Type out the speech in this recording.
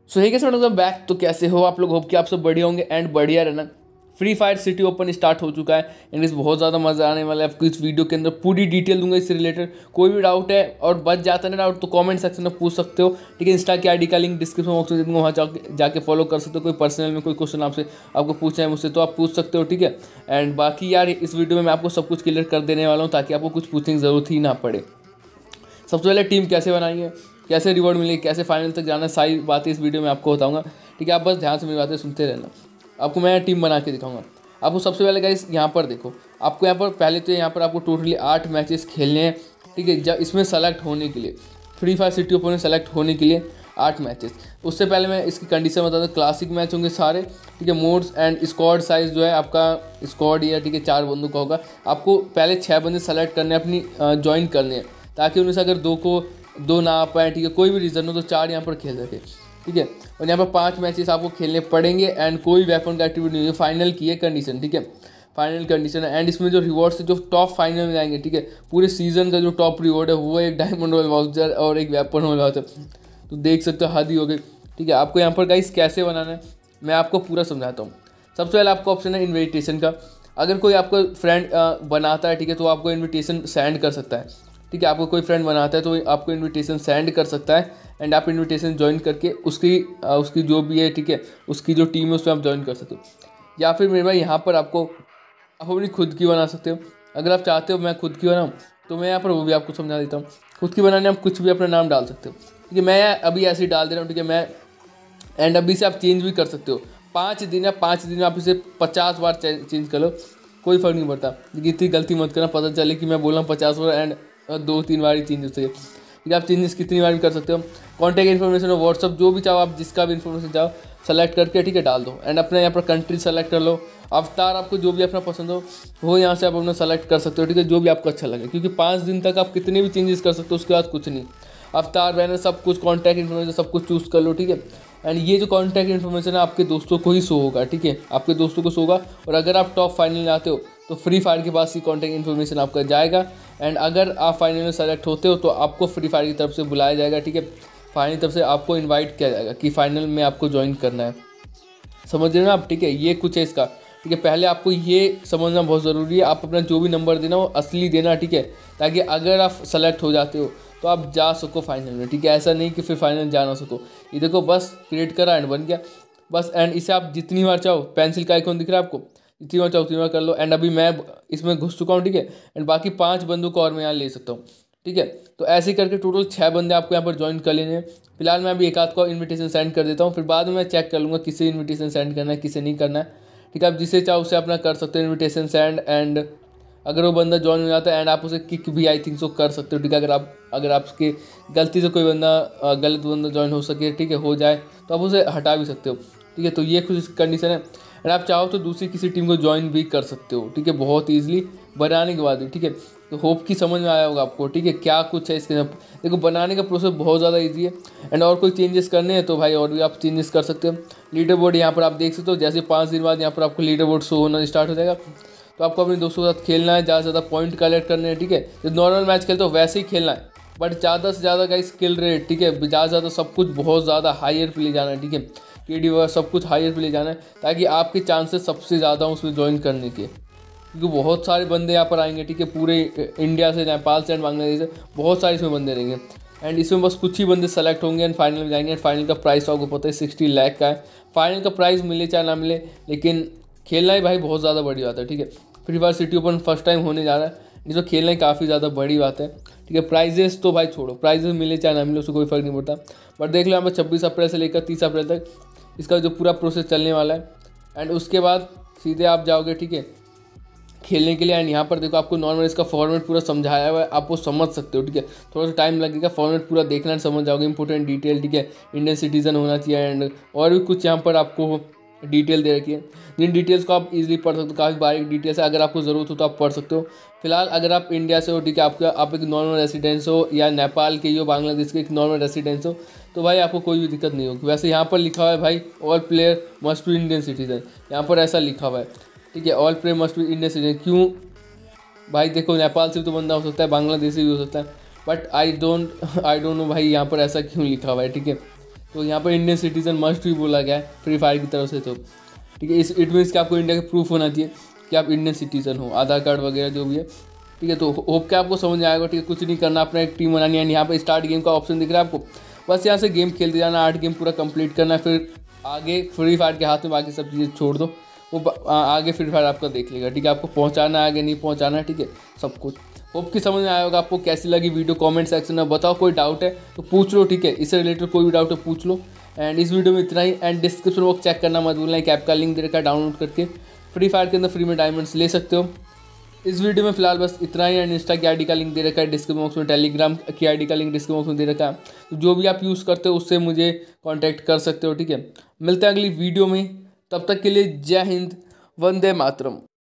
सो हे कैसे welcome back. तो कैसे हो आप लोग? होप कि आप सब बढ़िया होंगे एंड बढ़िया रहना। Free fire city open start हो चुका है एंड इस बहुत ज़्यादा मज़ा आने वाला है। आपको इस वीडियो के अंदर पूरी डिटेल दूंगा इससे रिलेटेड। कोई भी डाउट है और बच जाता है ना डाउट तो कमेंट सेक्शन में पूछ सकते हो, ठीक है। इंस्टा की आईडी का लिंक डिस्क्रिप्शन बॉक्स में दे दूंगा, वहाँ जाके फॉलो कर सकते हो। कोई पर्सनल में कोई क्वेश्चन आपको पूछना है मुझसे तो आप पूछ सकते हो, ठीक है। एंड बाकी यार इस वीडियो में मैं आपको सब कुछ क्लियर कर देने वाला हूँ ताकि आपको कुछ पूछने की ज़रूरत ही ना पड़े। सबसे पहले टीम कैसे बनाएंगे, कैसे रिवॉर्ड मिलेगी, कैसे फाइनल तक जाना, सारी बातें इस वीडियो में आपको बताऊंगा, ठीक है। आप बस ध्यान से मेरी बातें सुनते रहना। आपको मैं टीम बना के दिखाऊंगा। आपको सबसे पहले गाइस यहाँ पर देखो, आपको यहाँ पर पहले तो यहाँ पर आपको टोटली 8 मैचेस खेलने हैं, ठीक है। जब इसमें सेलेक्ट होने के लिए, फ्री फायर सिटी ओपन में सेलेक्ट होने के लिए 8 मैचेस। उससे पहले मैं इसकी कंडीशन बता दूँ, क्लासिक मैच होंगे सारे, ठीक है। मोड्स एंड स्क्वाड साइज़ जो है आपका स्क्वाड या ठीक है 4 बंदों का होगा। आपको पहले 6 बंदे सेलेक्ट करने अपनी ज्वाइन करने हैं, ताकि उनमें से अगर दो ना आ पाए, ठीक है, कोई भी रीज़न हो तो 4 यहाँ पर खेल सके, ठीक है। और यहाँ पर 5 मैचेस आपको खेलने पड़ेंगे एंड कोई वेपन का एक्टिविटी नहीं है। फाइनल की है कंडीशन, ठीक है, फाइनल कंडीशन है। एंड इसमें जो रिवॉर्ड्स है जो टॉप फाइनल में जाएंगे, ठीक है, पूरे सीजन का जो टॉप रिवॉर्ड है वो एक डायमंड रॉयल वाउचर और एक वेपन रॉयल वाउचर। तो देख सकते हो हद ही हो गई, ठीक है। आपको यहाँ पर गाइस कैसे बनाना है मैं आपको पूरा समझाता हूँ। सबसे पहले आपको ऑप्शन है इन्विटेशन का। अगर कोई आपको फ्रेंड बनाता है, ठीक है, तो आपको इन्विटेशन सेंड कर सकता है, ठीक है। आपको कोई फ्रेंड बनाता है तो आपको इनविटेशन सेंड कर सकता है एंड आप इनविटेशन ज्वाइन करके उसकी जो भी है, ठीक है, उसकी जो टीम है उसमें आप ज्वाइन कर सकते हो। या फिर मेरे भाई यहाँ पर आप अपनी खुद की बना सकते हो। अगर आप चाहते हो मैं खुद की बनाऊँ तो मैं यहाँ पर वो भी आपको समझा देता हूँ। खुद की बनाने आप कुछ भी अपना नाम डाल सकते हो, ठीक है। मैं अभी ऐसे ही डाल दे रहा हूँ, ठीक है। मैं एंड अभी से आप चेंज भी कर सकते हो। 5 दिन है, 5 दिन में आप इसे 50 बार चेंज कर लो, कोई फ़र्क नहीं पड़ता। इतनी गलती मत करना, पता चले कि मैं बोल रहा हूँ 50 बार एंड 2-3 बार ही चेंज हो सके, ठीक है। आप चेंजेस कितनी बार भी कर सकते हो। कॉन्टैक्ट इन्फॉर्मेशन हो, व्हाट्सअप जो भी चाहो आप, जिसका भी इन्फॉर्मेशन चाहो सेलेक्ट करके, ठीक है, डाल दो। एंड अपने यहाँ पर कंट्री सेलेक्ट कर लो। अवतार आपको जो भी अपना पसंद हो वो यहाँ से आप अपना सेलेक्ट कर सकते हो, ठीक है, जो भी आपको अच्छा लगे। क्योंकि 5 दिन तक आप कितने भी चेंजेस कर सकते हो, उसके बाद कुछ नहीं। अवतार बैनर सब कुछ, कॉन्टैक्ट इन्फॉर्मेशन सब कुछ चूज़ कर लो, ठीक है। एंड ये जो कॉन्टैक्ट इन्फॉर्मेशन है आपके दोस्तों को ही शो होगा, ठीक है, आपके दोस्तों को शो होगा। और अगर आप टॉप फाइनल में आते हो तो फ्री फायर के पास ही कॉन्टैक्ट इन्फॉर्मेशन आपका जाएगा। एंड अगर आप फाइनल में सेलेक्ट होते हो तो आपको फ्री फायर की तरफ से बुलाया जाएगा, ठीक है। फाइनल की तरफ से आपको इनवाइट किया जाएगा कि फाइनल में आपको ज्वाइन करना है। समझ रहे हो ना आप, ठीक है। ये कुछ है इसका, ठीक है। पहले आपको ये समझना बहुत ज़रूरी है, आप अपना जो भी नंबर देना वो असली देना, ठीक है, ताकि अगर आप सेलेक्ट हो जाते हो तो आप जा सको फाइनल में, ठीक है। ऐसा नहीं कि फिर फाइनल जा ना सको। ये देखो बस क्रिएट करा एंड बन गया बस। एंड इसे आप जितनी बार चाहो, पेंसिल का आइकॉन दिख रहा है आपको, जितनी बार चाहो उतनी बार कर लो। एंड अभी मैं इसमें घुस चुका हूँ, ठीक है। एंड बाकी 5 बंदों को और मैं यहाँ ले सकता हूँ, ठीक है। तो ऐसे ही करके टोटल 6 बंदे आपको यहाँ पर ज्वाइन कर लेने हैं। फिलहाल मैं अभी एक आध को इन्विटेशन सेंड कर देता हूँ, फिर बाद में मैं चेक कर लूँगा किसे इन्विटेशन सेंड करना है किसे नहीं करना है, ठीक है। आप जिसे चाहो उसे अपना कर सकते हो इन्विटेशन सेंड। एंड अगर वो बंदा ज्वाइन हो जाता है एंड आप उसे किक भी आई थिंक सो कर सकते हो, ठीक है। अगर आपके गलती से कोई बंदा गलत बंदा ज्वाइन हो सके, ठीक है, हो जाए तो आप उसे हटा भी सकते हो, ठीक है। तो ये कुछ कंडीशन है। एंड आप चाहो तो दूसरी किसी टीम को ज्वाइन भी कर सकते हो, ठीक है, बहुत ईजिली बनाने के बाद भी, ठीक है। तो होप की समझ में आया होगा आपको, ठीक है, क्या कुछ है इसके अंदर। देखो बनाने का प्रोसेस बहुत ज़्यादा ईजी है। एंड और कोई चेंजेस करने हैं तो भाई और भी आप चेंजेस कर सकते हो। लीडर बोर्ड यहाँ पर आप देख सकते हो, जैसे 5 दिन बाद यहाँ पर आपको लीडर बोर्ड शो होना स्टार्ट हो जाएगा। तो आपको अपने दोस्तों के साथ खेलना है, ज़्यादा से ज़्यादा पॉइंट कलेक्ट करने हैं, ठीक है। जो नॉर्मल मैच खेलते हो वैसे ही खेलना है, बट ज़्यादा से ज़्यादा गाइस स्किल रेट, ठीक है, ज़्यादा से ज़्यादा सब कुछ बहुत ज़्यादा हायर पे ले जाना है, ठीक है। KD वगैरह सब कुछ हायर पे ले जाना है ताकि आपके चांसेस सबसे ज़्यादा उसमें ज्वाइन करने के। क्योंकि बहुत सारे बंदे यहाँ पर आएंगे, ठीक है, पूरे इंडिया से, नेपाल से एंड बांग्लादेश से बहुत सारे इसमें बंदे रहेंगे। एंड इसमें बस कुछ ही बंदे सेलेक्ट होंगे एंड फाइनल में जाएंगे। एंड फाइनल का प्राइस आपको पता है 60 लाख का है। फाइनल का प्राइस मिले चाहे ना मिले, लेकिन खेलना ही भाई बहुत ज़्यादा बड़ी बात है, ठीक है। Free fire city open first time होने जा रहा है, जिसमें खेलना ही काफ़ी ज़्यादा बड़ी बात है, ठीक है। प्राइजेस तो भाई छोड़ो, प्राइजेस मिले चाहे ना मिले उससे कोई फ़र्क नहीं पड़ता। बट देख लो यहाँ पर 26 अप्रैल से लेकर 30 अप्रैल तक इसका जो पूरा प्रोसेस चलने वाला है। एंड उसके बाद सीधे आप जाओगे, ठीक है, खेलने के लिए। एंड यहाँ पर देखो आपको नॉर्मल इसका फॉर्मेट पूरा समझाया हुआ है, आप वो समझ सकते हो, ठीक है। थोड़ा सा टाइम लगेगा, फॉर्मेट पूरा देखना है, समझ जाओगे। इंपॉर्टेंट डिटेल, ठीक है, इंडियन सिटीजन होना चाहिए एंड और भी कुछ यहाँ पर आपको डिटेल दे रखी है, जिन डिटेल्स को आप इजीली पढ़ सकते हो। काफ़ी बारीक डिटेल्स है, अगर आपको ज़रूरत हो तो आप पढ़ सकते हो। फिलहाल अगर आप इंडिया से हो, ठीक है, आप एक नॉर्मल रेसिडेंस हो या नेपाल के ही हो, बांग्लादेश के एक नॉर्मल रेसिडेंस हो, तो भाई आपको कोई भी दिक्कत नहीं होगी। वैसे यहाँ पर लिखा हुआ है भाई all player must be Indian citizen, यहाँ पर ऐसा लिखा हुआ है, ठीक है। All player must be Indian citizen क्यों भाई? देखो नेपाल से भी तो बंदा हो सकता है, बांग्लादेश से भी हो सकता है, बट आई डोंट नो भाई यहाँ पर ऐसा क्यों लिखा हुआ है, ठीक है। तो यहाँ पर इंडियन सिटीजन मस्ट भी बोला गया है फ्री फायर की तरफ से। तो ठीक है, इस इट मीन्स कि आपको इंडिया का प्रूफ होना चाहिए कि आप इंडियन सिटीजन हो, आधार कार्ड वगैरह जो भी है। ठीक है, तो होप के आपको समझ में आएगा। ठीक है, कुछ नहीं करना, अपना एक टीम बनानी है। यहाँ पे स्टार्ट गेम का ऑप्शन दिख रहा है आपको, बस यहाँ से गेम खेलते जाना, 8 गेम पूरा कंप्लीट करना है, फिर आगे फ्री फायर के हाथ में बाकी सब चीज़ें छोड़ दो, वो आगे फ्री फायर आपका देख लेगा। ठीक है, आपको पहुँचाना है आगे, नहीं पहुँचाना है, ठीक है, सब कुछ। होप की समझ में आया होगा। आपको कैसी लगी वीडियो कमेंट सेक्शन में बताओ। कोई डाउट है तो पूछ लो, ठीक है, इससे रिलेटेड कोई भी डाउट है पूछ लो। एंड इस वीडियो में इतना ही। एंड डिस्क्रिप्शन बॉक्स चेक करना मत भूलना, एक ऐप का लिंक दे रखा है, डाउनलोड करके फ्री फायर के अंदर फ्री में डायमंड्स ले सकते हो। इस वीडियो में फिलहाल बस इतना ही। एंड इंस्टा की आईडी का लिंक दे रखा है डिस्क्रिप्शन बॉक्स में, टेलीग्राम की आईडी का लिंक डिस्क्रिप्शन बॉक्स में दे रखा है, तो जो भी आप यूज़ करते हो उससे मुझे कांटेक्ट कर सकते हो। ठीक है, मिलते हैं अगली वीडियो में, तब तक के लिए जय हिंद, वंदे मातरम।